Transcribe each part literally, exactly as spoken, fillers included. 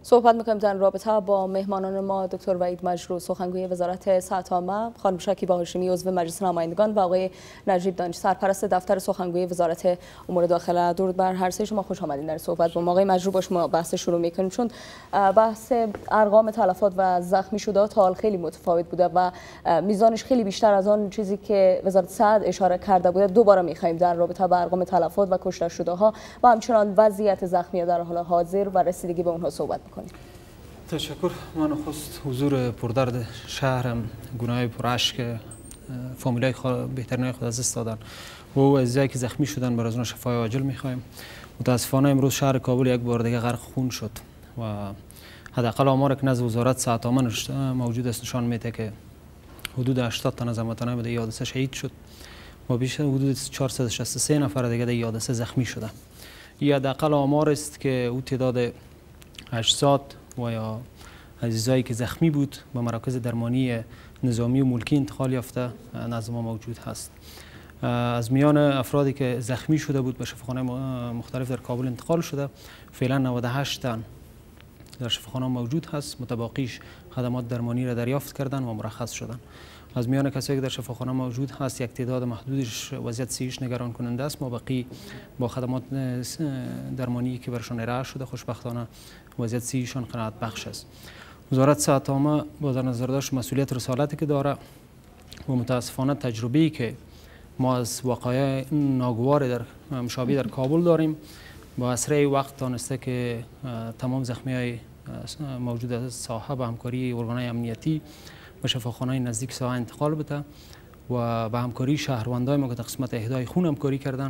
صحبت می‌کنیم در رابطه با مهمانان ما دکتر وحید مجروح سخنگوی وزارت صحت عامه، خانم شکیبا هاشمی عضو مجلس نمایندگان و آقای نجیب دانش سرپرست دفتر سخنگوی وزارت امور داخله. درود بر هر سه شما، خوش آمدید در صحبت با ما. آقای مجروح با شما بحث شروع می‌کنیم چون بحث ارقام تلفات و زخمی شده تا حال خیلی متفاوت بوده و میزانش خیلی بیشتر از آن چیزی که وزارت صحت اشاره کرده بوده. دوباره می‌خوایم در رابطه با ارقام تلفات و کشته شده‌ها و همچنان وضعیت زخمی در حال حاضر و رسیدگی به اونها صحبت می‌کنیم. تشکر. من خواست حضور پردرد شهرم گناه پرعشق فامیلای بهترین خود از دست دادن و او عزیزایی که زخمی شدن بر از اونها شفای عاجل میخوایم. متاسفانه امروز شهر کابل یک بار دیگه غرق خون شد و حداقل آمار که نزد وزارت صحت عامه موجود است نشان میده که حدود هشتاد تن از هموطنان در این حادثه شهید شد و بیش از حدود چهارصد و شصت و سه نفر دیگه در این حادثه زخمی شدند. این حداقل آمار است که او تعداد اجساد و یا عزیزایی که زخمی بود به مراکز درمانی نظامی و ملکی انتقال یافته نزد ما موجود هست. از میان افرادی که زخمی شده بود به شفاخانه مختلف در کابل انتقال شده، فعلا نود و هشت تن در شفاخانه موجود هست. متباقیش خدمات درمانی را دریافت کردن و مرخص شدن. از میان کسایی که در شفاخانه موجود هست یک تعداد محدودش وضعیت صحیش نگران کننده است. ما بقی با خدمات درمانی که برشان ارائه شده خوشبختانه وضعیت صحیشان قناعت بخش است. وزارت صحت عامه با در نظر داشت مسئولیت رسالتی که داره و متاسفانه تجربه‌ای که ما از وقایع ناگوار در مشابه در کابل داریم با اسرع وقت تانسته که تمام زخمی‌های موجود از ساحه با همکاری ارگان‌های امنیتی به شفاخانه‌های نزدیک ساحه انتقال بده و به همکاری شهروندای ما که قسمت اهدای خون همکاری کردن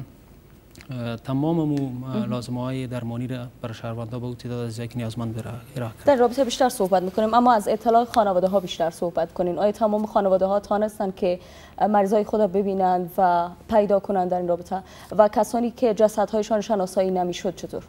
تمام لازمه‌های درمانی را برای شهروندان به تعداد زیادی که نیازمند بر ارائه کرد. در رابطه بیشتر صحبت می‌کنیم اما از اطلاع خانواده ها بیشتر صحبت کنین. آیا تمام خانواده ها تانستن که مریضای خود را ببینند و پیدا کنند در این رابطه و کسانی که جسدهایشان شناسایی نمی‌شد چطور؟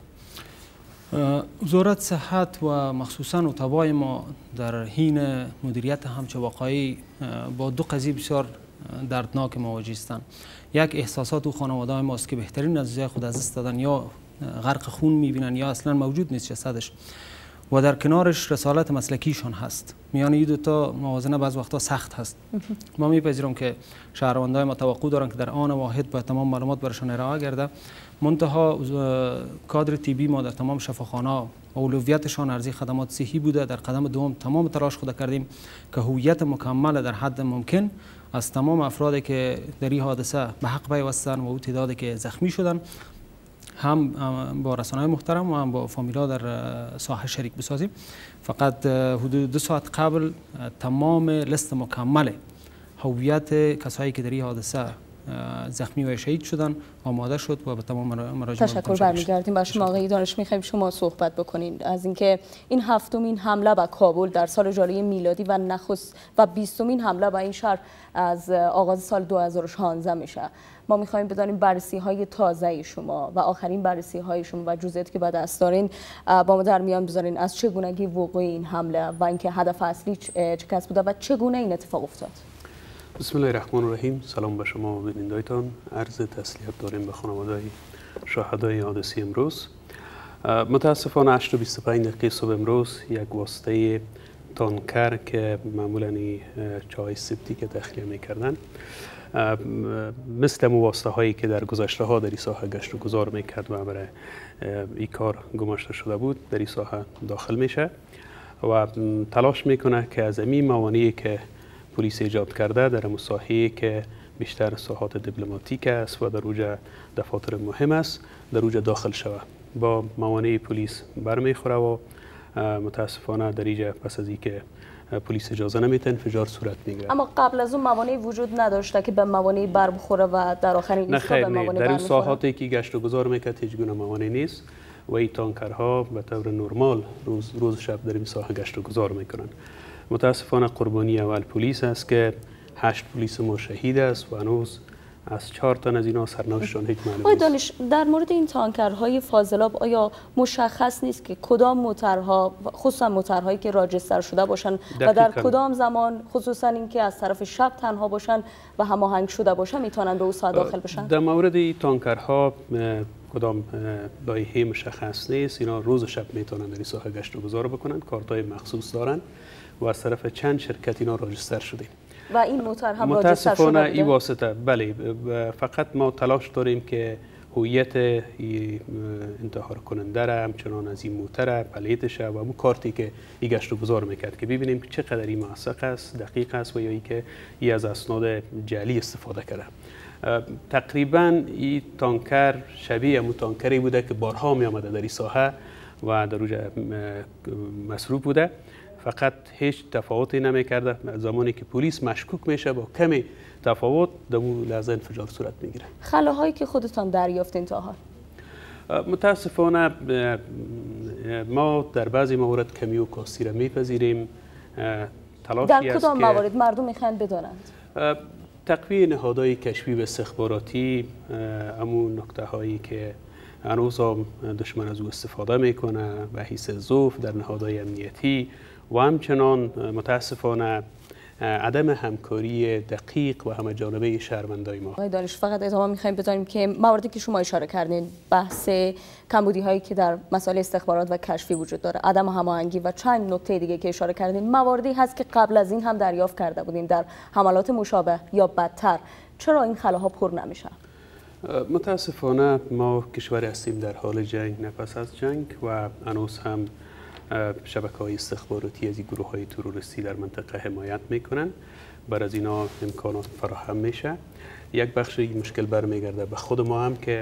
وزارت صحت و مخصوصا اتباع ما در حین مدیریت همچه واقعی با دو قضیه بسیار دردناک مواجه هستند. یک احساسات و خانواده های ماست که بهترین عزیزای خود از دست دادن یا غرق خون میبینن یا اصلا موجود نیست جسدش و در کنارش رسالت مسلکیشان هست. میان این دو تا موازنه بعض وقتا سخت هست. ما میپذیرم که شهروندای ما توقع دارن که در آن واحد با تمام معلومات برشان ارائه گرده. منتها کادر طبی ما در تمام شفاخانه اولویتشان ارزی خدمات صحی بوده. در قدم دوم تمام تلاش خود کردیم که هویت مکمل در حد ممکن از تمام افرادی که در این حادثه به حق پیوستن و او تعدادی که زخمی شدن هم با رسانه‌های محترم و هم با فامیلا در ساحه شریک بسازیم. فقط حدود دو ساعت قبل تمام لیست مکمل هویت کسایی که در این حادثه زخمی و شهید شدن آماده شد و به تمام مراجع تشکر. برمیگردیم به شما آقای دانش. می‌خوایم شما صحبت بکنین از اینکه این هفتمین حمله به کابل در سال جاری میلادی و نخست و بیستمین حمله به این شهر از آغاز سال دو هزار و شانزده میشه. ما می‌خوایم بدانیم بررسی‌های تازه شما و آخرین بررسی‌های شما و جزئیاتی که به دست دارین با ما در میان بذارین از چگونگی وقوع این حمله و اینکه هدف اصلی چه کس بوده و چگونه این اتفاق افتاد. بسم الله الرحمن الرحیم. سلام به شما و بینندگانتان. عرض تسلیت داریم به خانواده شهدای حادثه امروز. متاسفانه هشت و بیست و پنج دقیقه صبح امروز یک واسطه تانکر که معمولا چای سپتیک تخلیه میکردن مثل واسطه هایی که در گذشته ها در این ساحه گشت و گذار میکرد و برای این کار گماشته شده بود در این ساحه داخل میشه و تلاش میکنه که از این موانعی که پلیس ایجاد کرده در مساحه که بیشتر ساحات دیپلماتیک است و در اوجه دفاتر مهم است در اوجه داخل شود. با موانع پلیس برمیخوره و متاسفانه در اینجا پس از اینکه پلیس اجازه نمیده انفجار صورت میگیره. اما قبل از اون موانعی وجود نداشته که به موانع بر بخوره و در آخرین ایستگاه به موانع در این ساحاتی که گشت و گذار میکرد هیچ گونه موانع نیست و این تانکرها به طور نرمال روز روز شب در این ساحه گشت و گذار میکنن. متاسفانه قربانی اول پلیس است که هشت پلیس ما شهید است و هنوز از چهار تن از اینا سرنوشتشان هیچ معلوم نیست. دانش در مورد این تانکرهای فاضلاب آیا مشخص نیست که کدام موترها خصوصا موترهایی که راجستر شده باشن و در کدام زمان خصوصا اینکه از طرف شب تنها باشن و هماهنگ شده باشن میتونن به او داخل بشن؟ در مورد این تانکرها کدام لایحه مشخص نیست. اینا روز و شب میتونن در این ساحه گشت و گذار بکنن، کارتای مخصوص دارن و از طرف چند شرکت اینا راجستر شده. و این موتور هم راجستر شده متاسفانه بوده؟ این واسطه بله، فقط ما تلاش داریم که هویت انتحار کننده را همچنان از این موتر پلیتش و اون کارتی که این گشت و گذار میکرد که ببینیم که چقدر این موثق است، دقیق است و یا ای که ای از اسناد جعلی استفاده کرده. تقریبا این تانکر شبیه همون تانکری بوده که بارها می آمده در این ساحه و در اونجا مصروف بوده، فقط هیچ تفاوتی نمیکرده. زمانی که پلیس مشکوک میشه با کمی تفاوت در اون لحظه انفجار صورت میگیره. خلاهایی که خودتان دریافتین تا حال؟ متاسفانه ما در بعضی موارد کمی و کاستی را میپذیریم. تلاشی در کدام موارد مردم میخواین بدانند؟ تقویه نهادهای کشفی و استخباراتی، همون نکته هایی که هنوز هم دشمن از او استفاده میکنه و حیث ضعف در نهادهای امنیتی و همچنان متاسفانه عدم همکاری دقیق و همه جانبه شهروندای ما. آقای دانش، فقط ادامه میخوایم بدانیم که مواردی که شما اشاره کردین، بحث کمبودی هایی که در مسائل استخبارات و کشفی وجود داره، عدم هماهنگی و چند نکته دیگه که اشاره کردین، مواردی هست که قبل از این هم دریافت کرده بودین در حملات مشابه یا بدتر. چرا این خلاها پر نمیشن؟ متاسفانه ما کشور هستیم در حال جنگ، نه پس از جنگ، و هنوز هم شبکه‌های استخباراتی از این گروه های تروریستی در منطقه حمایت میکنن. بر از اینا امکانات فراهم میشه. یک بخش این مشکل برمیگرده به خود ما هم که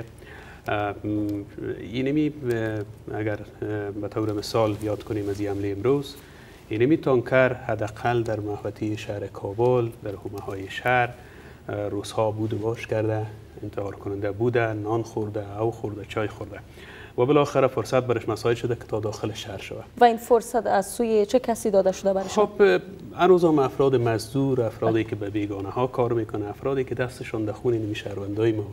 اینمی اگر به طور مثال یاد کنیم از این حمله امروز، اینمی تانکر حداقل در محوطه شهر کابل در حومه های شهر روزها بود و باش کرده، انتحار کننده بوده، نان خورده، او خورده، چای خورده و بالاخره فرصت برش مساعد شده که تا داخل شهر شود. و این فرصت از سوی چه کسی داده شده برش؟ خب هنوز هم افراد مزدور، افرادی که به بیگانه ها کار میکنه، افرادی که دستشون در خون این شهروندای ما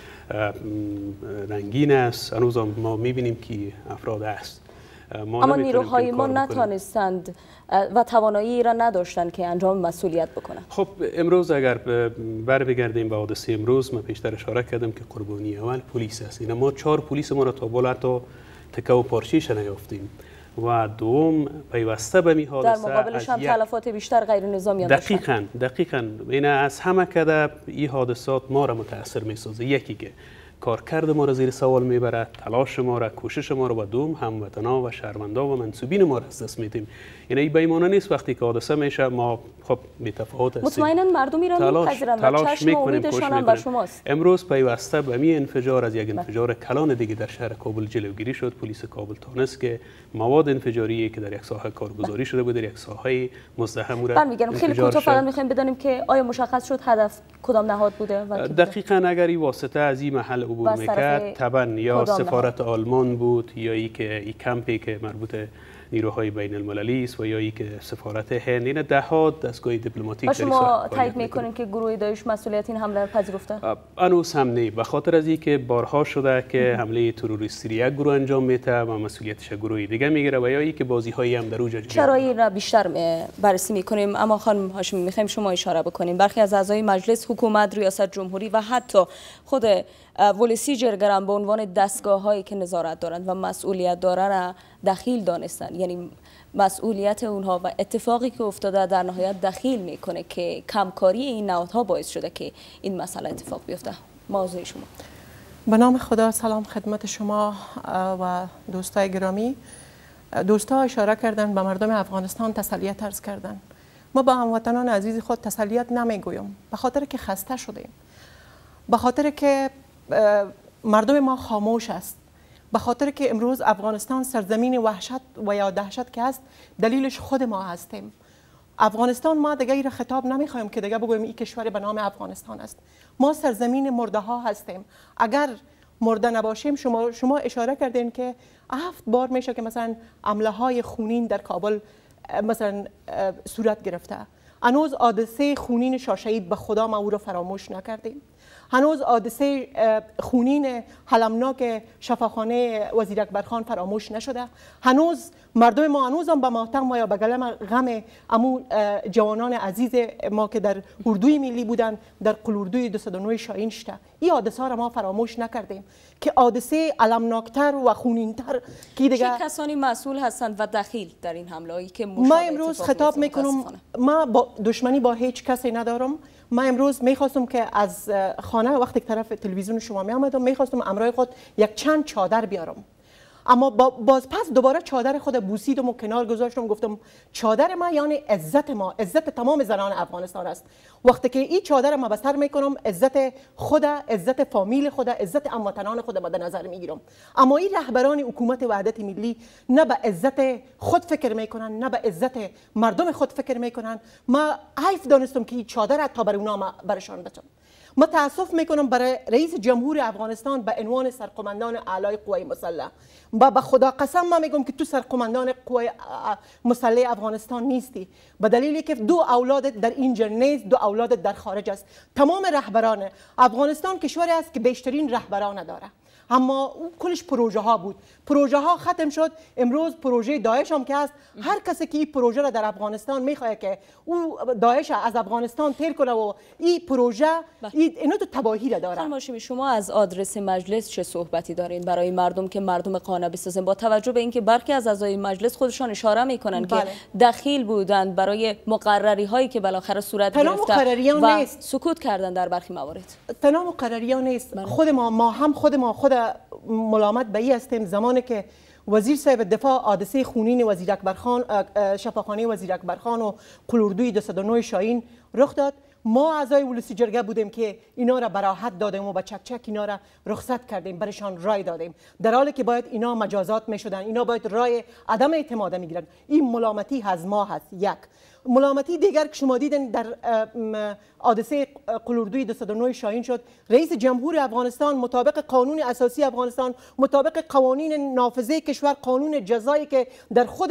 رنگین است، هنوز هم ما میبینیم که افراد است. ما اما نیروهای ما نتانستند و توانایی را نداشتند که انجام مسئولیت بکنند. خب امروز اگر بر بگردیم به حادثه امروز، من پیشتر اشاره کردم که قربانی اول پلیس است. این ما چهار پلیس ما را تا بالا تا تکه و پارچه‌اش نیافتیم و دوم پیوسته به می حادثه در مقابلش هم تلفات بیشتر غیر نظامیان داشتند. دقیقاً دقیقاً این از همه کده این حادثات ما را متاثر میسازه. یکی که کارکرد ما را زیر سوال میبره، تلاش ما را، کوشش ما را، و دوم هموطنا و شهروندا و منسوبین ما را از دست میدیم. یعنی این بیمانه نیست وقتی که حادثه میشه ما خب متفاوت هستیم. مطمئنا مردم ایران میپذیرند و چشم امیدشان هم بر شماست. امروز پیوسته به می انفجار از یک انفجار کلان دیگه در شهر کابل جلوگیری شد. پلیس کابل تانست که مواد انفجاری که در یک ساحه کارگزاری شده بود در یک ساحه مزدحم را میگم. خیلی کوتاه فقط میخوایم بدانیم که آیا مشخص شد هدف کدام نهاد بوده و دقیقاً اگر این واسطه از این محل عبور میکرد طبعا یا سفارت آلمان بود یا ای که ای کمپی که مربوط نیروهای بین المللی است و یا ای که سفارت هند. این ده ها دستگاه دیپلماتیک در شما تایید میکنین که گروه داعش مسئولیت این حمله را پذیرفته؟ هنوز هم نه، به خاطر از اینکه بارها شده که حمله تروریستی یک گروه انجام میده و مسئولیتش گروه دیگه میگیره و یا ای که بازی هایی هم در اونجا چرا این را بیشتر بررسی میکنیم. اما خانم هاشمی میخوایم شما اشاره بکنیم برخی از اعضای مجلس، حکومت، ریاست جمهوری و حتی خود ولسی جرگران به عنوان دستگاه هایی که نظارت دارند و مسئولیت داره را دخیل دانستند. یعنی مسئولیت اونها و اتفاقی که افتاده در نهایت دخیل میکنه که کمکاری این نهادها باعث شده که این مسئله اتفاق بیفته. موضوع شما. به نام خدا، سلام خدمت شما و دوستای گرامی. دوستا اشاره کردن به مردم افغانستان تسلیت عرض کردن. ما با هموطنان عزیز خود تسلیت نمیگویم به خاطر که خسته شدیم، به خاطر که مردم ما خاموش است، به خاطر که امروز افغانستان سرزمین وحشت و یا دهشت که است دلیلش خود ما هستیم. افغانستان ما دیگه را خطاب نمیخوایم که دیگه بگویم این کشور به نام افغانستان است. ما سرزمین مرده ها هستیم. اگر مرده نباشیم، شما شما اشاره کردین که هفت بار میشه که مثلا حمله های خونین در کابل مثلا صورت گرفته. هنوز حادثه خونین شاه شهید به خدا ما او را فراموش نکردیم. هنوز حادثه خونین هلمناک شفاخانه وزیر اکبرخان فراموش نشده. هنوز مردم ما هنوز هم به ماتم و یا به گلم غم امو جوانان عزیز ما که در اردوی ملی بودن در قلوردوی دویست و نه شاهین شده. این حادثه ها را ما فراموش نکردیم که حادثه علمناکتر و خونینتر که دیگه چه کسانی مسئول هستند و دخیل در این حمله‌ای که ما امروز خطاب میکنم، ما با دشمنی با هیچ کسی ندارم. ما امروز میخواستم که از خانه وقتی که طرف تلویزیون شما می آمدم میخواستم امرای خود یک چند چادر بیارم، اما باز پس دوباره چادر خود بوسیدم و کنار گذاشتم. گفتم چادر ما یعنی عزت ما، عزت تمام زنان افغانستان است. وقتی که این چادر ما به سر میکنم عزت خود، عزت فامیل خود، عزت هموطنان خود مد نظر میگیرم. اما این رهبران حکومت وحدت ملی نه به عزت خود فکر میکنن نه به عزت مردم خود فکر میکنن. ما حیف دانستم که این چادر تا بر اونا برشان بتم. ما تاسف میکنم برای رئیس جمهور افغانستان به عنوان سرقماندان اعلای قوای مسلح. با به خدا قسم ما میگم که تو سرقماندان قوای مسلح افغانستان نیستی، به دلیلی که دو اولادت در اینجا نیست، دو اولادت در خارج است. تمام رهبران افغانستان کشوری است که بیشترین رهبران داره، اما اون کلش پروژه ها بود. پروژه ها ختم شد. امروز پروژه داعش هم که هست، هر کسی که این پروژه را در افغانستان میخواد که او داعش از افغانستان تیر کنه و این پروژه اینو تو تباهی را داره. خانم هاشمی، شما از آدرس مجلس چه صحبتی دارین برای مردم که مردم قانع بسازن، با توجه به اینکه برخی از اعضای مجلس خودشان اشاره میکنن بله. که دخیل بودند برای مقرری هایی که بالاخره صورت گرفته و نیست. سکوت کردن در برخی موارد؟ تنها مقرریان نیست. بله. خود ما ما هم خود ما خود ملامت به این هستیم زمانی که وزیر صاحب دفاع حادثه خونین وزیر اکبرخان، شفاخانه وزیر اکبرخان و قلوردوی دویست و نه شاهین رخ داد، ما اعضای ولسی جرگه بودیم که اینا را براحت دادیم و با چک چک اینا را رخصت کردیم، برشان رای دادیم، در حالی که باید اینا مجازات میشدن، اینا باید رای عدم اعتماد میگیرن. این ملامتی از ما هست. یک ملامتی دیگر که شما دیدن در حادثه قلوردوی دویست و نه شاهین شد، رئیس جمهور افغانستان مطابق قانون اساسی افغانستان، مطابق قوانین نافذه کشور، قانون جزایی که در خود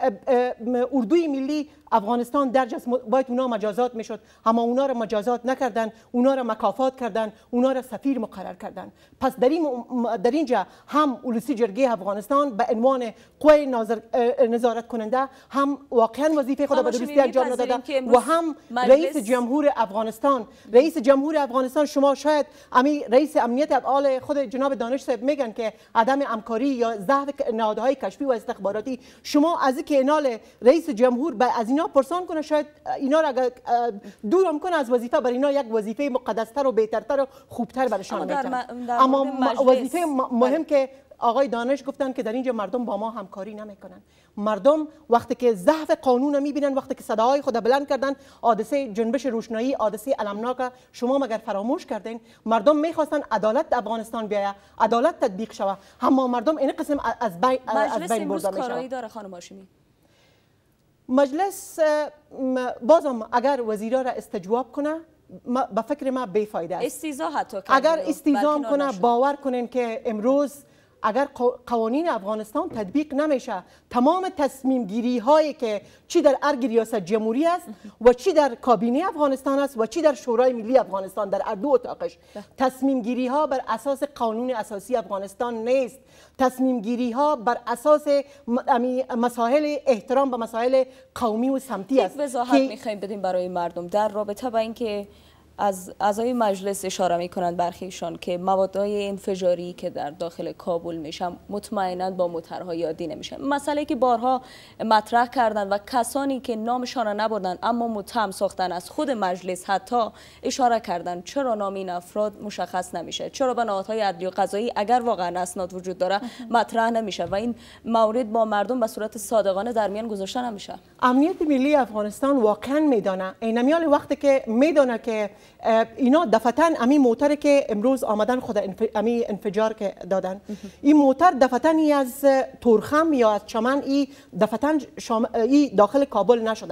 اردوی ملی افغانستان درج است، باید اونا مجازات میشد، اما اونا را مجازات نکردن، اونا را مکافات کردن، اونا را سفیر مقرر کردن. پس در این در اینجا هم ولسی جرگه افغانستان به عنوان قوه نظارت کننده هم واقعا وظیفه خود به درستی انجام نداده و هم رئیس جمهور افغانستان رئیس جمهور افغانستان شما شاید امی رئیس امنیت افعال خود جناب دانش صاحب میگن که عدم همکاری یا ضعف نهادهای کشفی و استخباراتی، شما از اینکه اینال رئیس جمهور به از اینا پرسان کنه، شاید اینا را اگر دورم کنه از وظیفه، برای اینا یک وظیفه مقدستر و بهترتر و خوبتر برشان میتونه. اما وظیفه مهم که آقای دانش گفتن که در اینجا مردم با ما همکاری نمیکنن. مردم وقتی که ضعف قانون میبینن، وقتی که صداهای خود بلند کردن، حادثه جنبش روشنایی، حادثه علمناک شما مگر فراموش کردین؟ مردم میخواستن عدالت در افغانستان بیاید، عدالت تطبیق شود، اما مردم این قسم از بین از بین برده میشه. کارایی داره خانم هاشمی؟ مجلس بازم اگر وزیرا را استجواب کنه، به فکر ما بیفایده است. استیضاح حتی اگر استیضاح کنه، باور کنین که امروز اگر قوانین افغانستان تطبیق نمیشه، تمام تصمیم گیری هایی که چی در ارگ ریاست جمهوری است و چی در کابینه افغانستان است و چی در شورای ملی افغانستان، در هر دو اتاقش تصمیم گیری ها بر اساس قانون اساسی افغانستان نیست. تصمیم گیری ها بر اساس مسائل احترام به مسائل قومی و سمتی است. وضاحت میخوایم بدیم برای مردم در رابطه با اینکه از اعضای مجلس اشاره میکنند برخیشان که موادهای انفجاری که در داخل کابل میشن مطمئنا با موترها یادی نمیشن. مسئله که بارها مطرح کردن و کسانی که نامشان را نبردن اما متهم ساختن از خود مجلس حتی اشاره کردن چرا نام این افراد مشخص نمیشه، چرا به نهادهای عدلی و قضایی اگر واقعا اسناد وجود داره مطرح نمیشه و این مورد با مردم به صورت صادقانه در میان گذاشته نمیشه. امنیت ملی افغانستان واقعا میدانه، اینمیال وقتی که میدانه که اینا دفتن امی موتر که امروز آمدن خود امی انفجار که دادن، این موتر دفتنی از تورخم یا از چمن ای دفتن شام ای داخل کابل نشده.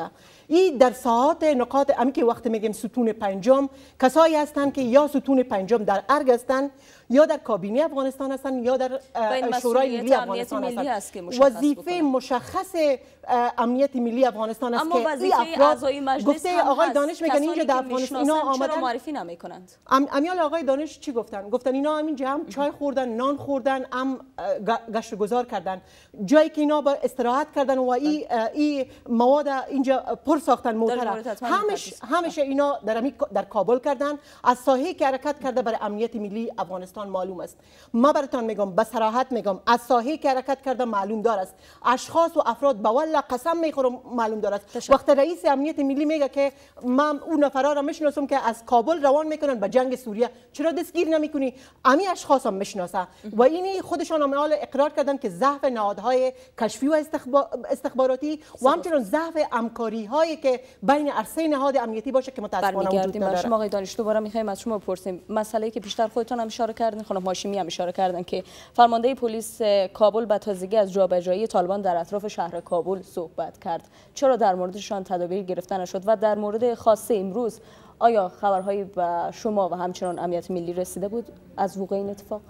این در ساعات نقاط امی که وقت میگیم ستون پنجم کسایی هستند که یا ستون پنجم در ارگ هستند یا در کابینه افغانستان هستند یا در شورای ملی افغانستان هستند. وظیفه مشخص امنیت ملی افغانستان است که این افراد گفته آقای دانش میگن اینجا در افغانستان اینا آمدن معرفی نمیکنند. امیال آقای دانش چی گفتن؟ گفتن اینا همینجا هم چای خوردن، نان خوردن، هم گشت گذار کردن، جایی که اینا با استراحت کردن و این ای مواد اینجا پر ساختن موتر. همش همش اینا در در کابل کردن. از ساحه که حرکت کرده برای امنیت ملی افغانستان معلوم است. ما براتون میگم به صراحت میگم از ساحه که حرکت کرده معلوم دار است. اشخاص و افراد به والله قسم میخورم معلوم دار است. وقتی رئیس امنیت ملی میگه که من اون نفرا را میشناسم که از کابل روان میکنن به جنگ سوریه، چرا دستگیر نمیکنی؟ امی اشخاص هم میشناسه و اینی خودشان هم اقرار کردن که ضعف نهادهای کشفی و استخباراتی و همچنین ضعف همکاری هایی که بین عرصه نهاد امنیتی باشه که متاسفانه وجود نداره. شما آقای دانش دوباره میخوایم از شما بپرسیم مسئله‌ای که بیشتر خودتون هم اشاره کردین، خانم هاشمی هم اشاره کردن که فرمانده پلیس کابل به تازگی از جابجایی طالبان در اطراف شهر کابل صحبت کرد. چرا در موردشان تدابیر گرفته نشد و در مورد خاصه امروز آیا خبرهایی به شما و همچنان امنیت ملی رسیده بود از وقوع این اتفاق؟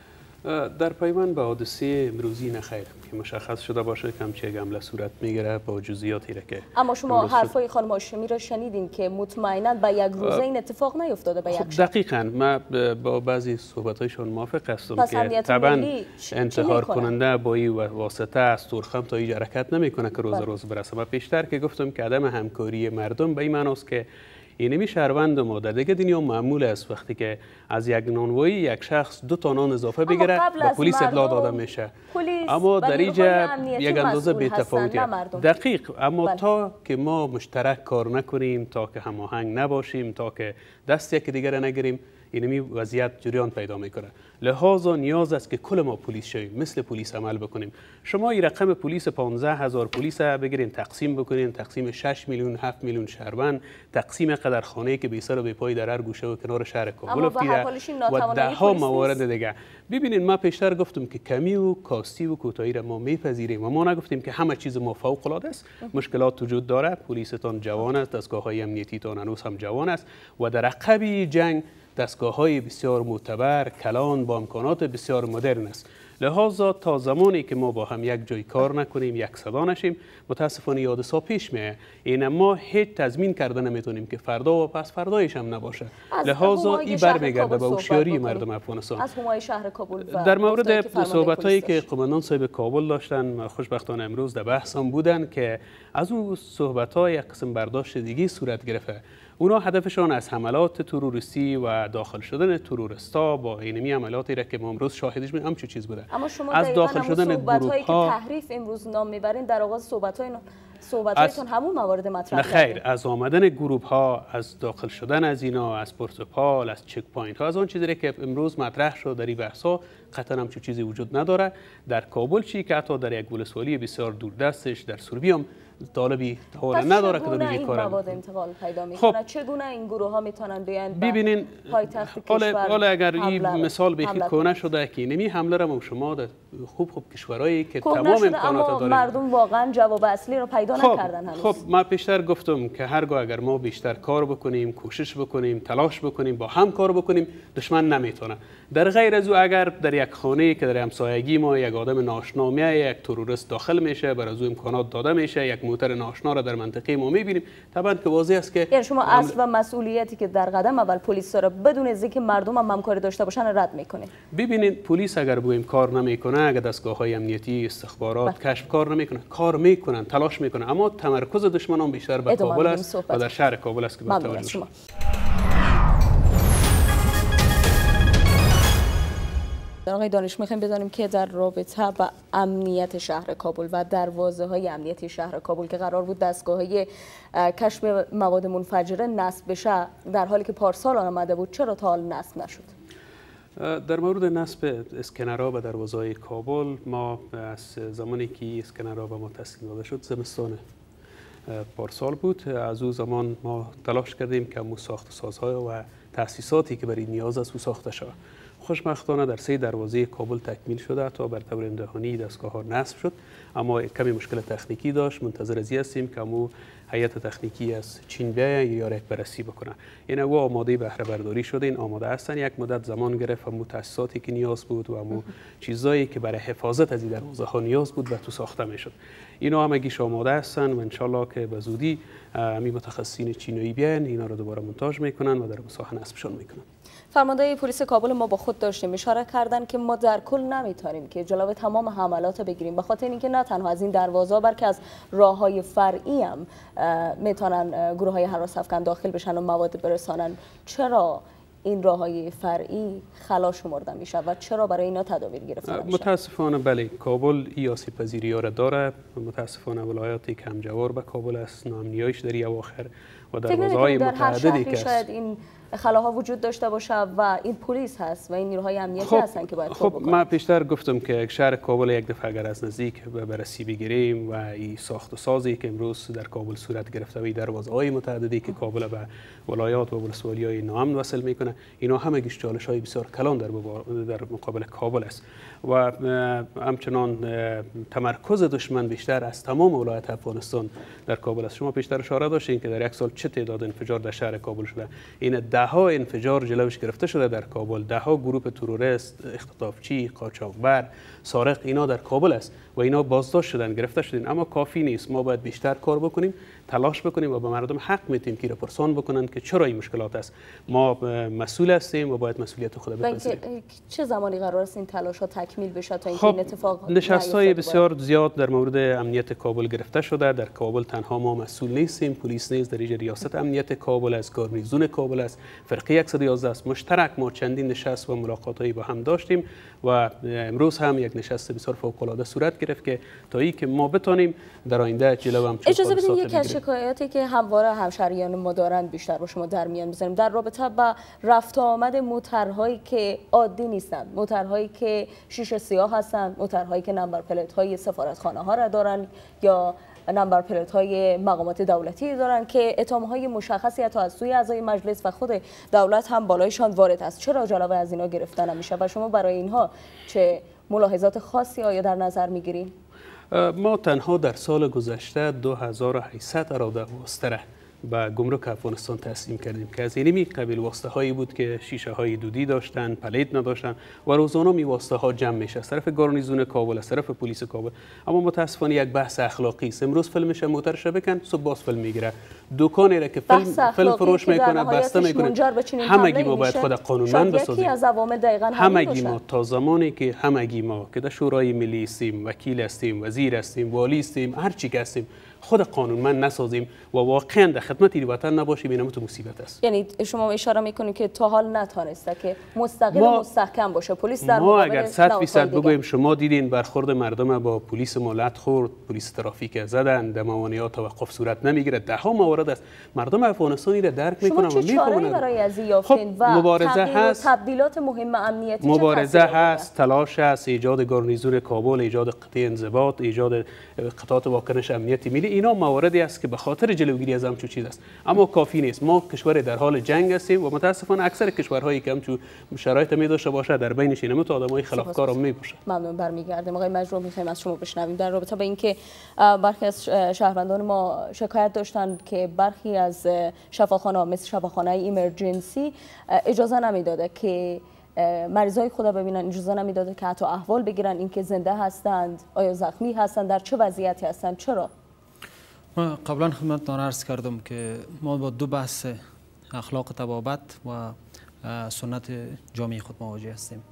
در پیمان به حادثه امروزی نخیر که مشخص شده باشه که همچه حمله صورت میگیره با جزئیاتی را که اما شما حرفای خانم هاشمی را شنیدین که مطمئنا به یک روزه این اتفاق نیفتاده به یک خب دقیقاً من با بعضی صحبت‌هایشان موافق هستم که طبعا انتحار کننده با این واسطه از تورخم تا اینجا حرکت نمیکنه که روز روز برسه. و پیشتر که گفتم که عدم همکاری مردم به این معناست که اینمی شهروند ما در دیگه دنیا معمول است وقتی که از یک نانوایی یک شخص دو تا نان اضافه بگیره با پلیس اطلاع داده میشه. اما در اینجا یک اندازه بی تفاوتی دقیق. اما تا که ما مشترک کار نکنیم، تا که هماهنگ نباشیم، تا که دست یک دیگر نگیریم، اینمی وضعیت جریان پیدا میکنه. لحاظا نیاز است که کل ما پلیس شویم، مثل پلیس عمل بکنیم. شما این رقم پلیس پانزده هزار پلیس بگیرین تقسیم بکنین، تقسیم شش میلیون هفت میلیون شهروند، تقسیم قدر خانه‌ای که بی سر و بی پای در هر گوشه و کنار شهر کابل افتیده و ده ها موارد دیگه. ببینین ما پیشتر گفتم که کمی و کاستی و کوتاهی را ما میپذیریم و ما نگفتیم که همه چیز ما فوق العاده است. مشکلات وجود داره، پلیستان جوان است، دستگاه‌های امنیتی تان هنوز هم جوان است و در عقب جنگ دستگاه‌های بسیار معتبر، کلان با امکانات بسیار مدرن است. لحاظا تا زمانی که ما با هم یک جای کار نکنیم، یک صدا نشیم، متاسفانه حادثه پیش میاد. این ما هیچ تضمین کرده نمیتونیم که فردا و پس فردایش هم نباشه. لحاظا این برمیگرده به هوشیاری مردم افغانستان. از همای شهر کابل در مورد صحبتایی که قماندان صاحب کابل داشتن، خوشبختانه امروز در بحث هم بودن که از اون صحبت‌ها یک قسم برداشت دیگه صورت گرفته. اونا هدفشان از حملات تروریستی و داخل شدن تروریستا با اینمی عملیاتی را که ما امروز شاهدش بودیم همچین چیز بوده. اما شما از داخل شدن گروه‌هایی که تحریف امروز نام میبرین در آغاز صحبت‌های صحبت‌هایتون همون موارد مطرح خیر از آمدن گروه‌ها، از داخل شدن از اینا، از پرتقال، از چک پوینت ها، از اون چیزی که امروز مطرح شد در این بحث‌ها قطعا هم چیزی وجود نداره. در کابل چی که حتی در یک ولسوالی بسیار دوردستش در سوربی هم طالبی حال نداره که در این کار مواد انتقال پیدا میکنه. خب. چگونه این گروه ها میتونن بیان ببینین حالا حالا اگر این مثال به کنه شده که نمی حمله را شما در خوب خوب کشورهایی که تمام امکانات دارن مردم واقعا جواب اصلی رو پیدا خب. نکردن هنوز. خب ما پیشتر گفتم که هرگاه اگر ما بیشتر کار بکنیم، کوشش بکنیم، تلاش بکنیم، با هم کار بکنیم، دشمن نمیتونه. در غیر از او اگر در یک خانه که در همسایگی ما یک آدم ناشنا میاد، یک تروریست داخل میشه، بر از او امکانات داده میشه، یک موتر ناشنا را در منطقه ما میبینیم، طبعا که واضح است که یعنی شما اصل و مسئولیتی که در قدم اول پلیس داره بدون از اینکه مردم هم همکاری داشته باشن رد میکنه. ببینید پلیس اگر بگویم کار نمیکنه، اگر دستگاه‌های امنیتی، استخبارات، کشف کار نمیکنه، کار میکنن، تلاش میکنن، اما تمرکز دشمنان بیشتر به کابل است و در شهر کابل است که به توجه آقای دانش میخوایم بدانیم که در رابطه با امنیت شهر کابل و دروازه های امنیتی شهر کابل که قرار بود دستگاه های کشف مواد منفجره نصب بشه، در حالی که پارسال آمده بود، چرا تا حال نصب نشد؟ در مورد نصب اسکنرها به دروازه های کابل، ما از زمانی که اسکنرها به ما تسلیم داده شد زمستان پارسال بود، از اون زمان ما تلاش کردیم که مو ساخت سازهای و تأسیساتی که برای نیاز است او ساخته شود. خوشبختانه در سه دروازه کابل تکمیل شده تا بر طور امتحانی دستگاه ها نصب شد، اما کمی مشکل تکنیکی داشت. منتظر ازی هستیم که امو هیئت تکنیکی از چین بیاین یا یک بررسی بکنه. این او آماده بهره برداری شده، این آماده هستن. یک مدت زمان گرفت امو تاسیساتی که نیاز بود و امو چیزایی که برای حفاظت از این دروازه ها نیاز بود و تو ساخته میشد، اینا همگیش آماده هستن و انشالله که به زودی می متخصصین چینی بیاین اینا رو دوباره مونتاژ میکنن و در مساحه نصبشان میکنن. فرمانده پلیس کابل ما با خود داشتیم اشاره کردن که ما در کل نمیتونیم که جلوی تمام حملات بگیریم، به خاطر اینکه نه تنها از این دروازه بلکه از راههای فرعی هم میتونن گروه های هراس افکن داخل بشن و مواد برسانن. چرا این راههای فرعی خلا شمرده میشه و چرا برای اینا تدابیر گرفته میشه؟ متاسفانه بله، کابل ای آسیب پذیری ها را داره. متاسفانه ولایاتی کمجوار به کابل است، ناامنیایش در اواخر و دروازه‌های متعددی که شاید این خلاها وجود داشته باشه و این پلیس هست و این نیروهای امنیتی خب هستن که باید خب من پیشتر گفتم که شهر کابل یک دفعه اگر از نزدیک به بررسی بگیریم و این ساخت و سازی که امروز در کابل صورت گرفته و این دروازه‌های متعددی که کابل به ولایات و ولسوالی‌های ناامن وصل میکنه، اینا همگیش چالش‌های بسیار کلان در در مقابل کابل است و همچنان تمرکز دشمن بیشتر از تمام ولایت افغانستان در کابل است. شما پیشتر اشاره داشتین که در یک سال چه تعداد انفجار در شهر کابل شده. این ده ها انفجار جلوش گرفته شده در کابل، ده ها گروه تروریست، اختطافچی، قاچاقبر، سارق اینا در کابل است و اینا بازداشت شدن، گرفته شدن. اما کافی نیست، ما باید بیشتر کار بکنیم، تلاش بکنیم و به مردم حق میتیم که پرسان بکنن که چرا این مشکلات است. ما مسئول هستیم و باید مسئولیت خود بپذیریم. چه زمانی قرار است این تلاش ها تکمیل بشه تا اینکه خب این اتفاق نشست‌های بسیار زیاد در مورد امنیت کابل گرفته شده. در کابل تنها ما مسئول نیستیم، پلیس نیز در ریاست امنیت کابل است، گارنیزون کابل است، فرقه صد و یازده است. مشترک ما چندین نشست و ملاقات‌هایی با هم داشتیم و امروز هم یک نشست بسیار فوق‌العاده صورت گرفت که تا ای که ما بتونیم در آینده جلو هم اجازه بدید یک از شکایاتی که همواره همشهریان ما دارند بیشتر با شما در میان بزنیم در رابطه با رفت و آمد موترهایی که عادی نیستند، موترهایی که شیشه سیاه هستند، موترهایی که نمبر پلیت های سفارتخانه ها را دارند یا نمبر پلیت های مقامات دولتی دارند که اتهام های مشخصی حتی از سوی اعضای مجلس و خود دولت هم بالایشان وارد است. چرا جلوه از اینا گرفته نمیشه و شما برای اینها چه ملاحظات خاصی آیا در نظر میگیریم؟ ما تنها در سال گذشته دو هزار و هشتصد اراده واسطه به گمرک افغانستان تسلیم کردیم که از اینمی قبیل واسطه هایی بود که شیشه های دودی داشتن، پلیت نداشتن و روزانه می واسطه ها جمع میشه از طرف گارنیزون کابل، از طرف پلیس کابل. اما متاسفانه یک بحث اخلاقی است. امروز فیلمش موترش بکن، صبح باز فیلم میگیره. دکانی را که فیلم فیلم فروش میکنه، بسته میکنه. همگی ما باید خود قانونمند بسازیم. همگی ما تا زمانی که همگی ما که در شورای ملی هستیم، وکیل هستیم، وزیر هستیم، والی هستیم، هر چی که هستیم، خود قانونمند نسازیم و واقعا در خدمت وطن نباشیم، اینم تو مصیبت است. یعنی شما اشاره میکنید که تا حال نتونسته که مستقل و مستحکم باشه پلیس در ما اگر صد فیصد بگوییم شما دیدین برخورد مردم با پلیس مولت خورد، پلیس ترافیک زدن، در موانعات توقف صورت نمیگیره، ده ها موارد است. مردم افغانستانی را درک میکنن و میفهمن. برای از یافتین و مبارزه هست، تبدیلات مهم امنیتی مبارزه هست، تلاش هست، ایجاد گارنیزون کابل، ایجاد قطعه انضباط، ایجاد قطعات واکنش امنیتی ملی، اینا مواردی است که به خاطر جلوگیری از همچون چیز است. اما کافی نیست. ما کشور در حال جنگ هستیم و متاسفانه اکثر کشورهایی که همچون شرایط می داشته باشه در بینش اینم تو آدمای خلافکار هم می باشه. ممنون. برمیگردیم آقای مجروح، میخوایم از شما بشنویم در رابطه با اینکه برخی از شهروندان ما شکایت داشتن که برخی از شفاخانه‌ها مثل شفاخانه ایمرجنسی اجازه نمیداده که مریضای خدا ببینن، اجازه نمیداده که حتی احوال بگیرن، اینکه زنده هستند، آیا زخمی هستند، در چه وضعیتی هستند. چرا؟ ما قبلا خدمتتان عرض کردم که ما با دو بحث اخلاق طبابت و سنت جامعه خود مواجه هستیم.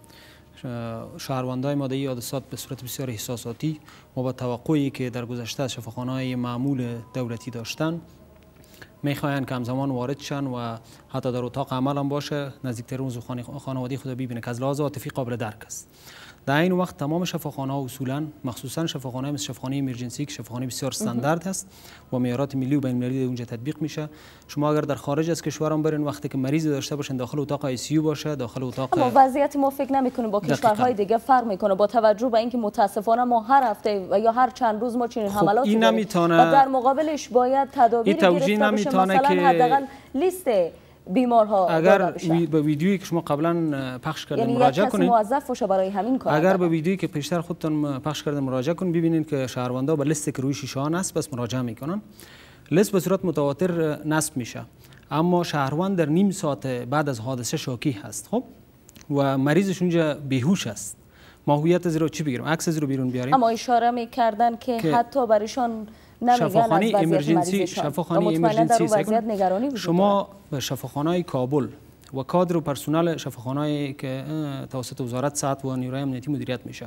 شهروندای ما در این حادثات به صورت بسیار احساساتی ما با توقعی که در گذشته از شفاخانه‌های معمول دولتی داشتن میخواین که همزمان وارد شن و حتی در اتاق عمل هم باشه، نزدیکتر اون خانواده خود ببینه که از لحاظ عاطفی قابل درک است. در این وقت تمام شفاخانه ها اصولا مخصوصا شفاخانه مثل شفاخانه ایمرجنسی که شفاخانه بسیار استاندارد است و معیارات ملی و بین المللی اونجا تطبیق میشه. شما اگر در خارج از کشورم برین وقتی که مریض داشته باشین داخل اتاق آی سی یو باشه، داخل اتاق اما وضعیت ما فکر نمیکنه با کشورهای دیگه فرق میکنه با توجه به اینکه متاسفانه ما هر هفته و یا هر چند روز ما چنین خب حملاتی داریم و در مقابلش باید تدابیر گرفته بشه. مثلا حداقل لیست بیمارها اگر وی به ویدیویی که شما قبلا پخش کردین یعنی مراجعه یک کسی کنین، موظف باشه برای همین کار. اگر به ویدیویی که پیشتر خودتون پخش کردین مراجعه کنین ببینین که شهروندا به لیستی که روی شیشه ها نصب است مراجعه میکنن. لیست به صورت متواتر نصب میشه، اما شهروند در نیم ساعت بعد از حادثه شوکی هست، خب و مریضش اونجا بیهوش است. ماهیت زیرا چی بگیریم؟ عکس زیرا بیرون بیاریم. اما اشاره میکردن که, که حتی برایشان شفاخانه امرجنسی شفاخانه امرجنسی وضعیت نگرانی وجود شما به شفاخانه کابل و کادر و پرسنل شفاخانه که توسط وزارت صحت و نیروی امنیتی مدیریت میشه،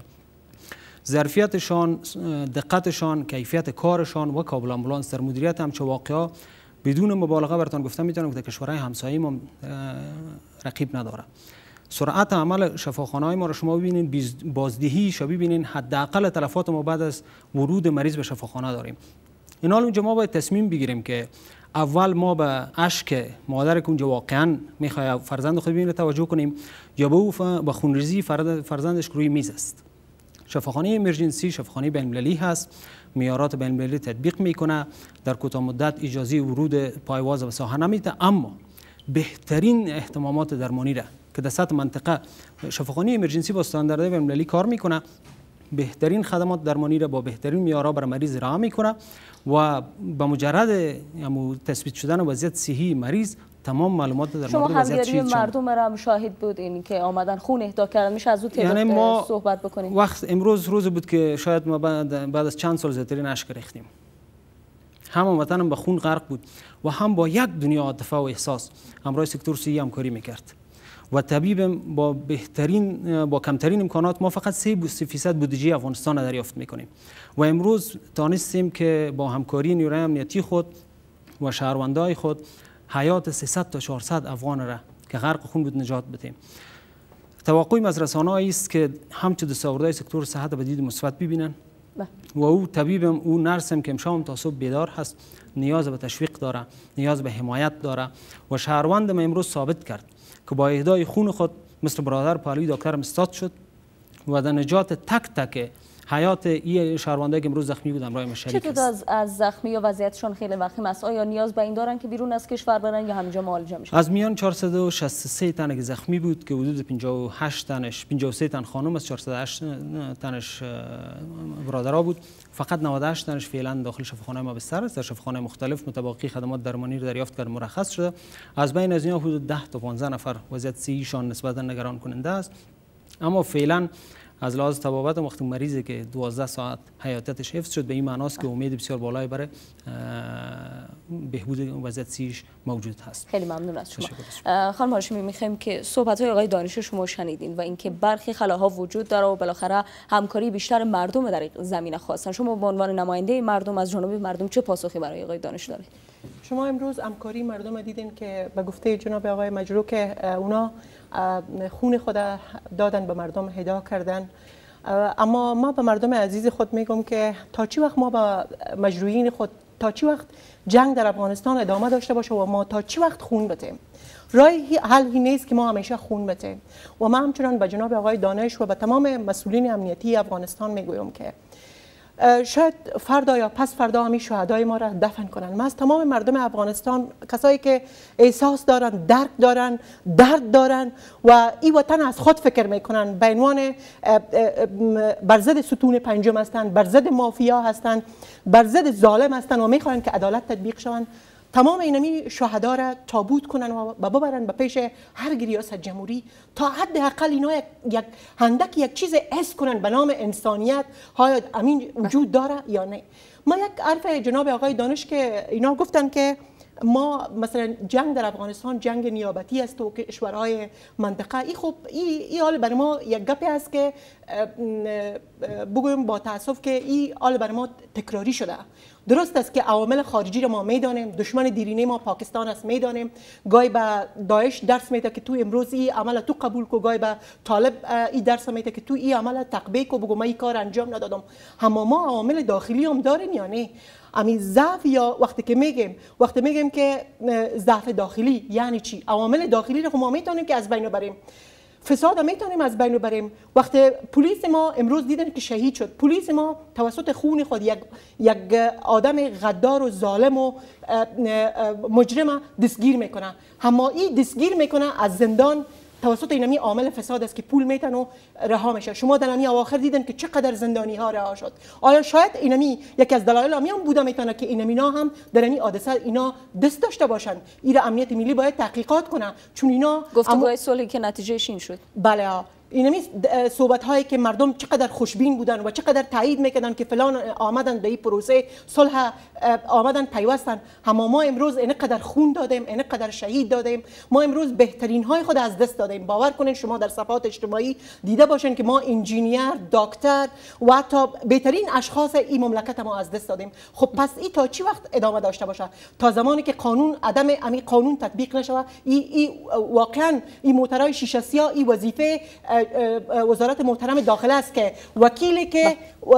ظرفیتشان، دقتشان، کیفیت کارشان و کابل آمبولانس در مدیریت همچه واقعا بدون مبالغه براتون گفتم میتونم که در کشورهای همسایه ما رقیب نداره. سرعت عمل شفاخانه‌های ما رو شما ببینید، بازدهیش ببینید، حداقل تلفات ما بعد از ورود مریض به شفاخانه داریم. این حال اونجا ما باید تصمیم بگیریم که اول ما به اشک مادر که اونجا واقعا میخواد فرزند خود ببینه توجه کنیم یا به او به خونریزی فرزندش روی میز است. شفاخانه امرجنسی شفاخانه بین‌المللی هست، معیارات بین‌المللی تطبیق میکنه، در کوتاه مدت اجازه ورود پایواز به ساحه نمیده، اما بهترین اهتمامات درمانی را که در سطح منطقه شفاخانه امرجنسی با استانداردهای بین‌المللی کار میکنه، بهترین خدمات درمانی را با بهترین معیارها برای مریض ارائه میکنه و با مجرد تثبیت شدن وضعیت صحی مریض تمام معلومات در شما مورد وضعیت شما مردم را مشاهد بودین که آمدن خون اهدا کردن، میشه از اون یعنی ما صحبت بکنیم؟ وقت امروز روز بود که شاید ما بعد, بعد از چند سال زیادترین اشک ریختیم، هم وطنم به خون غرق بود و هم با یک دنیا عاطفه و احساس همراه سکتور صحی همکاری میکرد و طبیب با بهترین با کمترین امکانات ما فقط سه فیصد بودجه افغانستان را دریافت میکنیم و امروز تانستیم که با همکاری نیروی امنیتی خود و شهروندای خود حیات سیصد تا چهارصد افغان را که غرق خون بود نجات بدیم. توقعیم از رسانه‌ای است که همچون دستاوردهای سکتور صحت به دید مثبت ببینن و او طبیبم، او نرسم که امشام تا صبح بیدار هست، نیاز به تشویق داره، نیاز به حمایت داره و شهروندم امروز ثابت کرد که با اهدای خون خود مثل برادر پهلوی دکتر استاد شد و در نجات تک تک حیات این شهروندایی که امروز زخمی بودن برای مشارکت. چه تعداد از, از زخمی یا وضعیتشان خیلی وخیم است؟ آیا نیاز به این دارن که بیرون از کشور برن یا همینجا معالجه میشن؟ از میان چهارصد و شصت و سه تن که زخمی بود که حدود پنجاه و هشت تنش پنجاه و سه تن خانم از چهارصد و هشت تنش برادرها بود، فقط نود و هشت تنش فعلا داخل شفاخانه ما بستر است. در شفاخانه مختلف متباقی خدمات درمانی رو دریافت کرد، مرخص شده. از بین از اینها حدود ده تا پانزده نفر وضعیت صحیشان نسبتا نگران کننده است، اما فعلا از لحاظ طبابت وقتی مریضی که دوازده ساعت حیاتیتش حفظ شد به این معناست که امید بسیار بالایی برای بهبود وضعیت صحیش موجود هست. خیلی ممنون از شما. خانم هاشمی، می‌خوایم که صحبت‌های آقای دانش شما شنیدین و اینکه برخی خلاها وجود داره و بالاخره همکاری بیشتر مردم در زمینه خواستن. شما به عنوان نماینده مردم از جانب مردم چه پاسخی برای آقای دانش دارید؟ شما امروز همکاری مردم دیدین که به گفته جناب آقای مجروح که اونا خون خود دادن به مردم، هدا کردن، اما ما به مردم عزیز خود میگم که تا چی وقت ما با مجروحین خود، تا چی وقت جنگ در افغانستان ادامه داشته باشه و ما تا چی وقت خون بدیم؟ راه حل این نیست که ما همیشه خون بدیم. و ما همچنان به جناب آقای دانش و به تمام مسئولین امنیتی افغانستان میگویم که شاید فردا یا پس فردا همین شهدای ما را دفن کنن. ما از تمام مردم افغانستان، کسایی که احساس دارن، درک دارن، درد دارن و این وطن از خود فکر میکنن، به عنوان بر ضد ستون پنجم هستند، بر ضد مافیا هستند، بر ضد ظالم هستند و میخوان که عدالت تطبیق شوند، تمام اینمی شهدا را تابوت کنن و ببرن به پیش هر ریاست جمهوری تا حداقل اینا یک, یک هندک یک چیز حس کنن به نام انسانیت، ها امین وجود داره یا نه. ما یک حرف جناب آقای دانش که اینا گفتن که ما مثلا جنگ در افغانستان جنگ نیابتی است و کشورهای منطقه، ای خب ای حال برای ما یک گپی است که بگویم با تاسف که ای حال برای ما تکراری شده. درست است که عوامل خارجی را ما میدانیم، دشمن دیرینه ما پاکستان است میدانیم، گاهی به داعش درس میده که تو امروز این عمل تو قبول کو، گاهی به طالب این درس میده که تو این عمل تقبیه کو، بگو من این کار انجام ندادم. اما ما عوامل داخلی هم داریم یا نه؟ امی ضعف یا وقتی که میگیم وقتی میگیم که ضعف داخلی یعنی چی؟ عوامل داخلی رو ما میتونیم که از بین ببریم. فساد میتونیم از بین ببریم. وقتی پلیس ما امروز دیدن که شهید شد، پلیس ما توسط خون خود یک یک آدم غدار و ظالم و مجرم دستگیر میکنه. اما این دستگیر میکنه از زندان توسط اینمی عامل فساد است که پول میتن و رها میشه. شما در امی اواخر دیدن که چقدر زندانی ها رها شد. آیا شاید اینمی یکی از دلایل امی هم بوده میتونه که اینمینا هم در این حادثه اینا دست داشته باشن؟ ایرا امنیت ملی باید تحقیقات کنه، چون اینا گفتگوهای صلحی که نتیجهش این شد. بله، اینمی صحبت هایی که مردم چقدر خوشبین بودن و چقدر تایید میکردن که فلان آمدن به این پروسه صلح آمدن پیوستن. اما ما امروز اینقدر خون دادیم، اینقدر شهید دادیم، ما امروز بهترین های خود از دست دادیم. باور کنین شما در صفحات اجتماعی دیده باشین که ما انجینیر، دکتر و حتی بهترین اشخاص این مملکت ما از دست دادیم. خب پس این تا چی وقت ادامه داشته باشه؟ تا زمانی که قانون عدم امی قانون تطبیق نشه. این ای واقعا این موترهای شیشه سیاه این وظیفه وزارت محترم داخله است که وکیلی که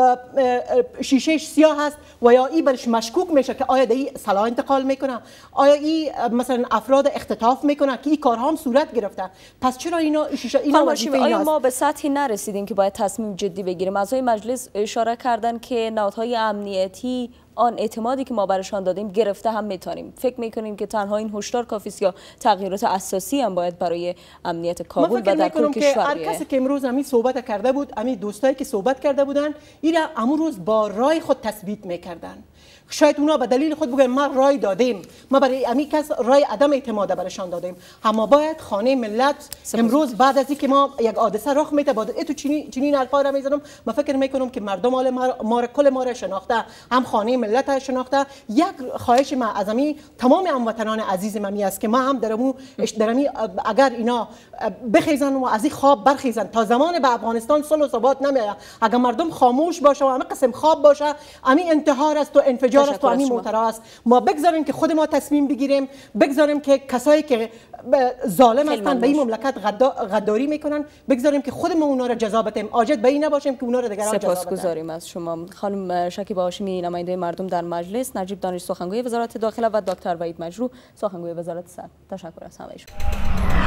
شیشه سیاه هست و یا ای برش مشکوک میشه که آیا دی سلاح انتقال میکنه، آیا ای مثلا افراد اختطاف میکنه که این کارها هم صورت گرفته. پس چرا اینا شیشه اینا وظیفه آیا اینا ما به سطحی نرسیدیم که باید تصمیم جدی بگیریم؟ اعضای مجلس اشاره کردن که نهادهای امنیتی آن اعتمادی که ما برشان دادیم گرفته هم میتونیم. فکر میکنیم که تنها این هشدار کافی است یا تغییرات اساسی هم باید برای امنیت کابل و در کل کشور؟ هر کسی که امروز همین صحبت کرده بود، همین دوستایی که صحبت کرده بودن، اینا امروز روز با رای خود تثبیت میکردن. شاید اونا به دلیل خود بگن ما رای دادیم، ما برای امی کس رای عدم اعتماد برشان دادیم. اما باید خانه ملت امروز بعد از اینکه ما یک حادثه رخ میده، بعد ای تو چنین چنین حرفا را میزنم، ما فکر میکنم که مردم مال ما را کل ما را شناخته، هم خانه ملت را شناخته. یک خواهش ما از امی تمام هموطنان عزیز من است که ما هم درمو درمی اگر اینا بخیزن و از این خواب برخیزن تا زمان به افغانستان صلح و ثبات نمیاد. اگر مردم خاموش باشه و همه قسم خواب باشه، امی انتحار است و انفجار است و همین موترا است. ما بگذاریم که خود ما تصمیم بگیریم، بگذاریم که کسایی که ظالم هستند به این مملکت غداری میکنن، بگذاریم که خود ما اونا را جزا بدیم، عاجز به این نباشیم که اونا را دیگران جزا بدن. سپاسگزاریم از شما خانم شکیبا هاشمی، نماینده مردم در مجلس، نجیب دانش سخنگوی وزارت داخله و دکتر وحید مجروح سخنگوی وزارت صحت. تشکر از همه شما.